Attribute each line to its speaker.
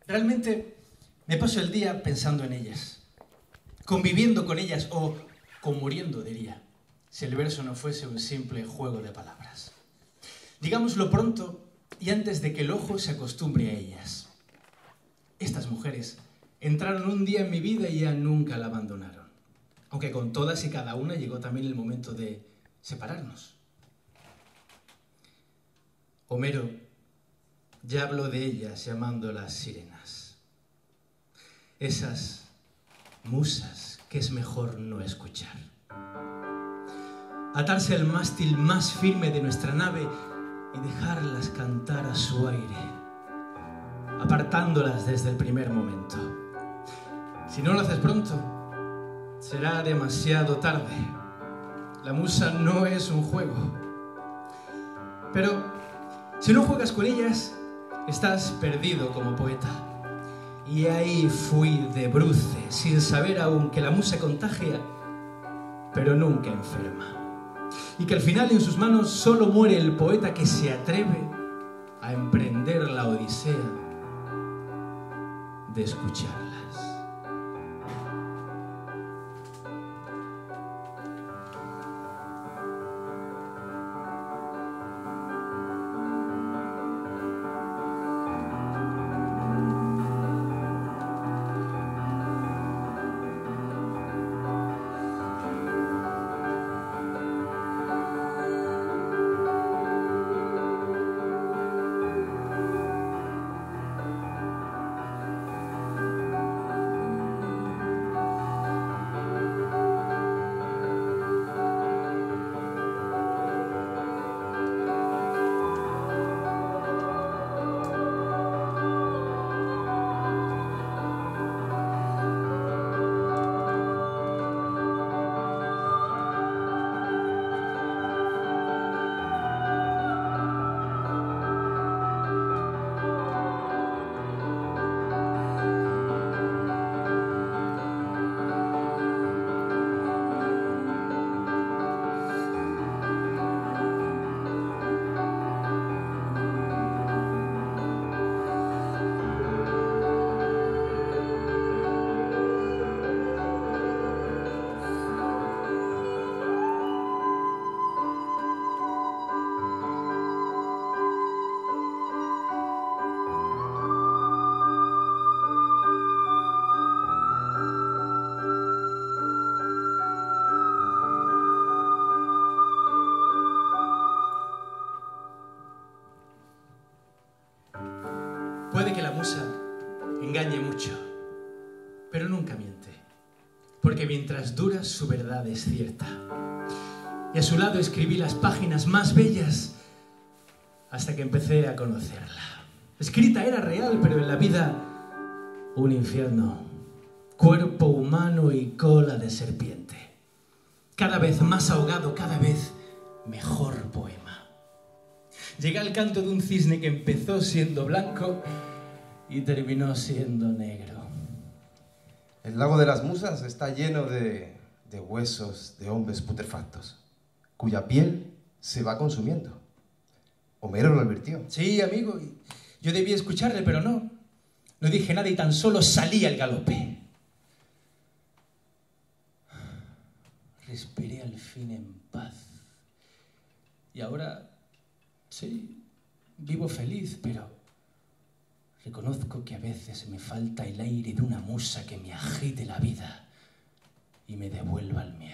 Speaker 1: Realmente me paso el día pensando en ellas, conviviendo con ellas o conmuriendo, diría, si el verso no fuese un simple juego de palabras. Digámoslo pronto y antes de que el ojo se acostumbre a ellas. Estas mujeres entraron un día en mi vida y ya nunca la abandonaron. Aunque con todas y cada una llegó también el momento de separarnos. Homero ya habló de ellas llamándolas sirenas. Esas musas que es mejor no escuchar. Atarse al mástil más firme de nuestra nave y dejarlas cantar a su aire, apartándolas desde el primer momento. Si no lo haces pronto, será demasiado tarde. La musa no es un juego. Pero si no juegas con ellas, estás perdido como poeta. Y ahí fui de bruce, sin saber aún que la musa contagia, pero nunca enferma. Y que al final en sus manos solo muere el poeta que se atreve a emprender la odisea de escucharlas. Puede que la musa engañe mucho, pero nunca miente, porque mientras dura su verdad es cierta. Y a su lado escribí las páginas más bellas hasta que empecé a conocerla. Escrita era real, pero en la vida un infierno, cuerpo humano y cola de serpiente. Cada vez más ahogado, cada vez mejor poema. Llegué al canto de un cisne que empezó siendo blanco y terminó siendo negro.
Speaker 2: El lago de las musas está lleno de huesos de hombres putrefactos, cuya piel se va consumiendo. Homero lo advirtió.
Speaker 1: Sí, amigo, yo debía escucharle, pero no. No dije nada y tan solo salí al galope. Respiré al fin en paz. Y ahora, sí, vivo feliz, pero reconozco que a veces me falta el aire de una musa que me agite la vida y me devuelva al mío.